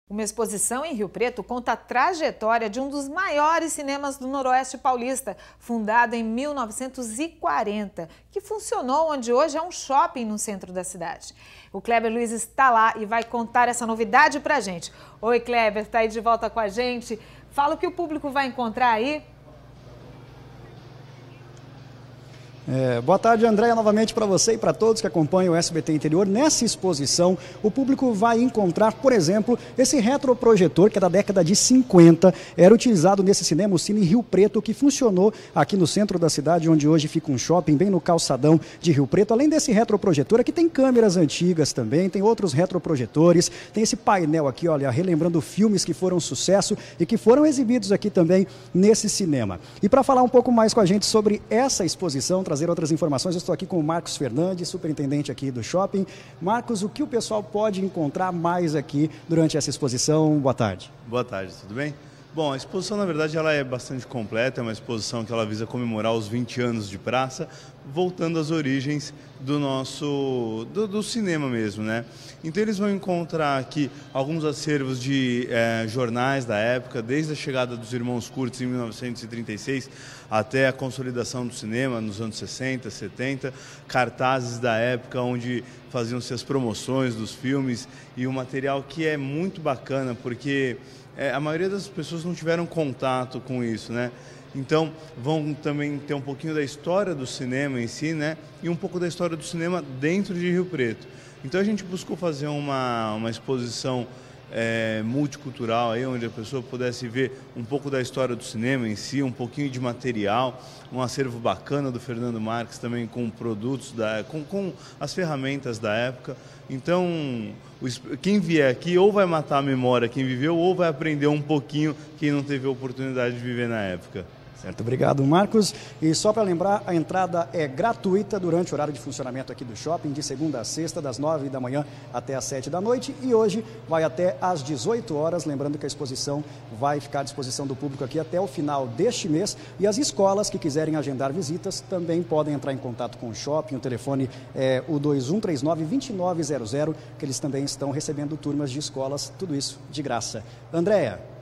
Uma exposição em Rio Preto conta a trajetória de um dos maiores cinemas do Noroeste Paulista, fundado em 1940, que funcionou onde hoje é um shopping no centro da cidade. O Kleber Luiz está lá e vai contar essa novidade pra gente. Oi, Kleber, tá aí de volta com a gente. Fala o que o público vai encontrar aí. Boa tarde, Andréia, novamente para você e para todos que acompanham o SBT Interior. Nessa exposição, o público vai encontrar, por exemplo, esse retroprojetor que é da década de 50, era utilizado nesse cinema, o Cine Rio Preto, que funcionou aqui no centro da cidade, onde hoje fica um shopping, bem no calçadão de Rio Preto. Além desse retroprojetor, aqui tem câmeras antigas também, tem outros retroprojetores, tem esse painel aqui, olha, relembrando filmes que foram sucesso e que foram exibidos aqui também nesse cinema. E para falar um pouco mais com a gente sobre essa exposição, trazer outras informações, eu estou aqui com o Marcos Fernandes, superintendente aqui do shopping. Marcos, o que o pessoal pode encontrar mais aqui durante essa exposição? Boa tarde. Boa tarde, tudo bem? Bom, a exposição, na verdade, ela é bastante completa, é uma exposição que ela visa comemorar os 20 anos de praça, voltando às origens do cinema mesmo, né? Então eles vão encontrar aqui alguns acervos de jornais da época, desde a chegada dos Irmãos Curtis em 1936 até a consolidação do cinema nos anos 60, 70, cartazes da época onde faziam-se as promoções dos filmes e um material que é muito bacana porque a maioria das pessoas não tiveram contato com isso, né? Então, vão também ter um pouquinho da história do cinema em si, né? E um pouco da história do cinema dentro de Rio Preto. Então, a gente buscou fazer uma exposição multicultural, aí, onde a pessoa pudesse ver um pouco da história do cinema em si, um pouquinho de material, um acervo bacana do Fernando Marques também com produtos, com as ferramentas da época. Então, quem vier aqui ou vai matar a memória quem viveu ou vai aprender um pouquinho quem não teve a oportunidade de viver na época. Certo, obrigado, Marcos. E só para lembrar, a entrada é gratuita durante o horário de funcionamento aqui do shopping, de segunda a sexta, das 9 da manhã até as 7 da noite. E hoje vai até às 18 horas, lembrando que a exposição vai ficar à disposição do público aqui até o final deste mês. E as escolas que quiserem agendar visitas também podem entrar em contato com o shopping. O telefone é o 2139-2900, que eles também estão recebendo turmas de escolas, tudo isso de graça. Andréia.